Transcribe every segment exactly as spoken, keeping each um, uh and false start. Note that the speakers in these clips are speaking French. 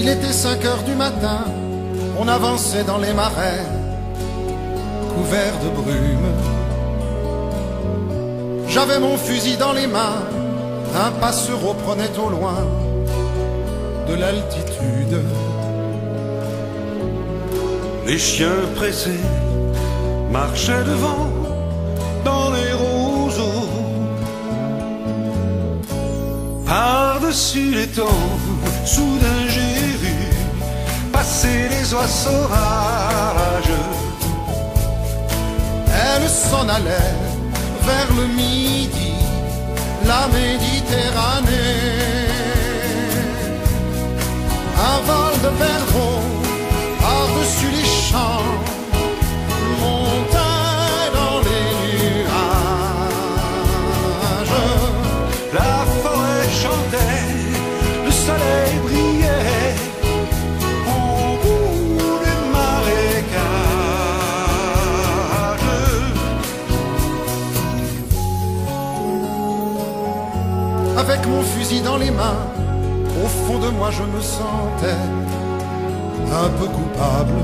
Il était cinq heures du matin, on avançait dans les marais, couverts de brume. J'avais mon fusil dans les mains, un passereau prenait au loin de l'altitude. Les chiens pressés marchaient devant dans les roseaux. Par-dessus les temps, soudain j'ai vu passer les oies sauvages. Elle s'en allait vers le midi, la Méditerranée. Un vol de perdreaux par-dessus les champs montait dans les nuages. La forêt chantait, le soleil brillait au bout des marécages. Avec mon fusil dans les mains, au fond de moi je me sentais un peu coupable.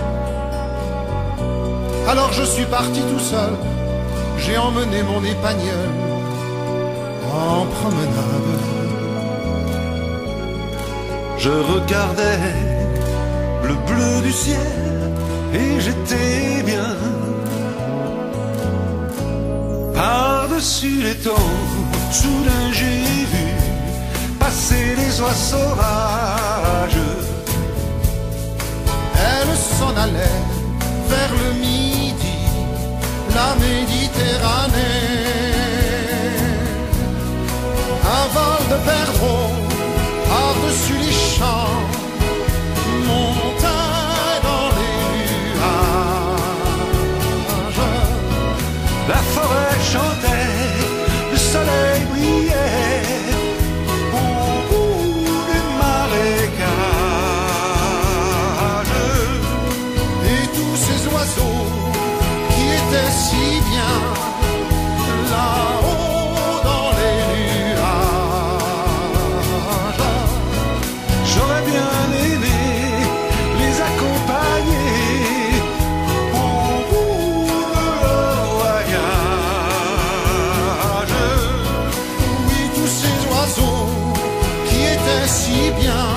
Alors je suis parti tout seul, j'ai emmené mon épagnol en promenade. Je regardais le bleu du ciel et j'étais bien. Par-dessus les temps, soudain j'ai vu passer les oies sauvages. Elle s'en allait vers le midi, la Méditerranée. Un vol de perdreaux par-dessus les champs montait dans les nuages. La forêt chantait, le soleil brillait au bout des marécages. Et tous ces oiseaux qui étaient si bien là-haut dans les nuages. J'aurais bien aimé les accompagner au bout de leur voyage. Oui, tous ces oiseaux qui étaient si bien